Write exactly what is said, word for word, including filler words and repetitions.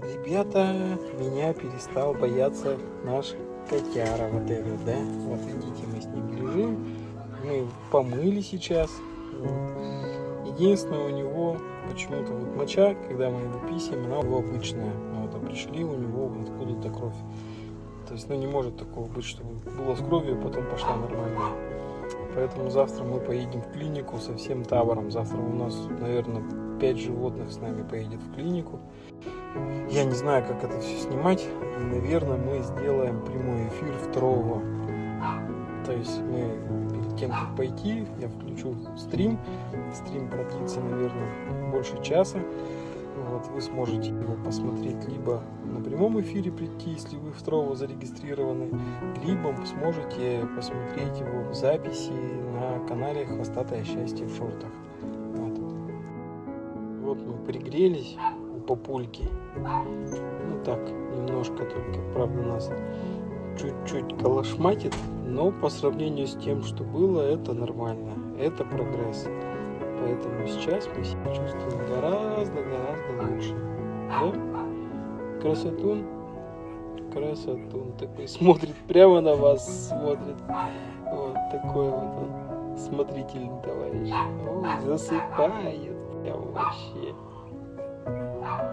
Ребята, меня перестал бояться наш котяра вот этот, да? Вот видите, мы с ним лежим, мы помыли сейчас. Вот. Единственное, у него почему-то вот моча, когда мы его писаем, она у него обычная. Вот, а пришли у него откуда-то кровь. То есть, ну не может такого быть, чтобы было с кровью, а потом пошла нормальная. Поэтому завтра мы поедем в клинику со всем табором. Завтра у нас, наверное, пять животных с нами поедет в клинику. Я не знаю, как это все снимать. И, наверное, мы сделаем прямой эфир второго. То есть мы перед тем, как пойти, я включу стрим. Стрим продлится, наверное, больше часа. Вот, вы сможете его посмотреть либо на прямом эфире прийти, если вы второго зарегистрированы, либо сможете посмотреть его в записи на канале «Хвостатое счастье в шортах». Вот, вот мы пригрелись у папульки. Ну так, немножко только, правда, нас чуть-чуть колошматит, но по сравнению с тем, что было, это нормально, это прогресс. Поэтому сейчас мы себя чувствуем гораздо-гораздо лучше. Да? Красотун, красотун такой, смотрит прямо на вас, смотрит. Вот такой вот он, смотрительный товарищ. Ой, засыпает прям вообще.